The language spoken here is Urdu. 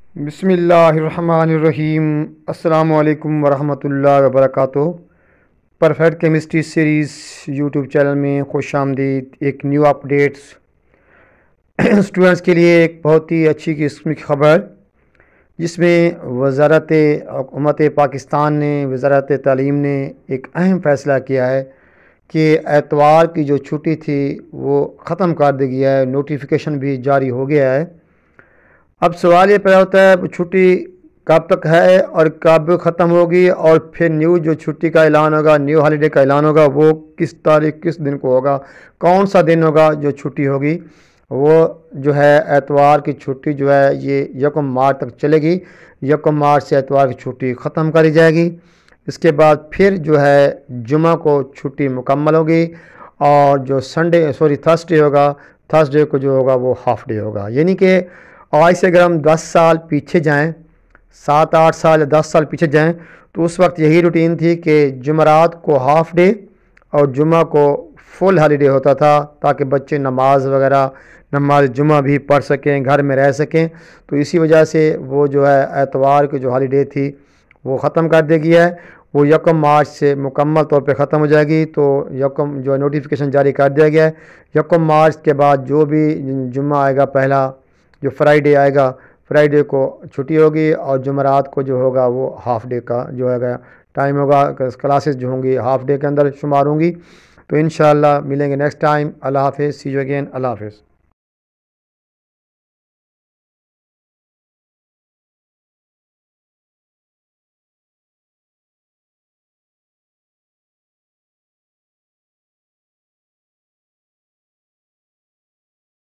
بسم اللہ الرحمن الرحیم۔ السلام علیکم ورحمۃ اللہ وبرکاتہ۔ Perfect chemistry series YouTube channel میں خوش آمدید۔ ایک نیو اپڈیٹس اسٹوڈنٹس کے لیے ایک بہت ہی اچھی قسم کی خبر، جس میں وزارت حکومت پاکستان نے، وزارت تعلیم نے ایک اہم فیصلہ کیا ہے کہ اتوار کی جو چھٹی تھی وہ ختم کر دی گیا ہے، نوٹیفیکیشن بھی جاری ہو گیا ہے۔ اب سوال یہ پیدا ہوتا ہے چھٹی کب تک ہے اور کب ختم ہوگی، اور پھر نیو جو چھٹی کا اعلان ہوگا، نیو ہالیڈے کا اعلان ہوگا، وہ کس تاریخ کس دن کو ہوگا، کون سا دن ہوگا جو چھٹی ہوگی۔ وہ جو ہے اتوار کی چھٹی جو ہے یہ 1 مارچ تک چلے گی۔ 1 مارچ سے اتوار کی چھٹی ختم کری جائے گی۔ اس کے بعد پھر جو ہے جمعہ کو چھٹی مکمل ہوگی، اور جو تھرسڈے ہوگا، تھرسڈے کو جو ہوگا وہ ہاف ڈے ہوگا۔ یعنی کہ آج سے اگر ہم 10 سال پیچھے جائیں، 7-8 سال یا 10 سال پیچھے جائیں، تو اس وقت یہی روٹین تھی کہ جمعرات کو ہاف ڈے اور جمعہ کو فل ہالیڈے ہوتا تھا، تاکہ بچے نماز وغیرہ، نماز جمعہ بھی پڑھ سکیں، گھر میں رہ سکیں۔ تو اسی وجہ سے وہ جو ہے اتوار کی جو ہالیڈے تھی وہ ختم کر دی گیا ہے۔ وہ 1 مارچ سے مکمل طور پہ ختم ہو جائے گی۔ تو جو نوٹیفیکیشن جاری کر دیا گیا ہے، 1 مارچ کے بعد جو بھی جمعہ آئے گا، پہلا جو فرائیڈے آئے گا، فرائیڈے کو چھٹی ہوگی، اور جمعرات کو جو ہوگا وہ ہاف ڈے کا جو ہے گا ٹائم ہوگا، کلاسز جو ہوں گی ہاف ڈے کے اندر شمار ہوں گی۔ تو انشاءاللہ ملیں گے نیکسٹ ٹائم۔ اللہ حافظ، سی یو اگین، اللہ حافظ۔